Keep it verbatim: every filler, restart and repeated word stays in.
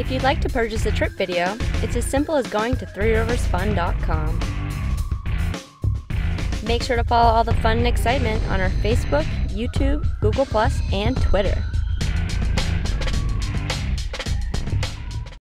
If you'd like to purchase a trip video, it's as simple as going to three rivers fun dot com. Make sure to follow all the fun and excitement on our Facebook, YouTube, Google plus, and Twitter.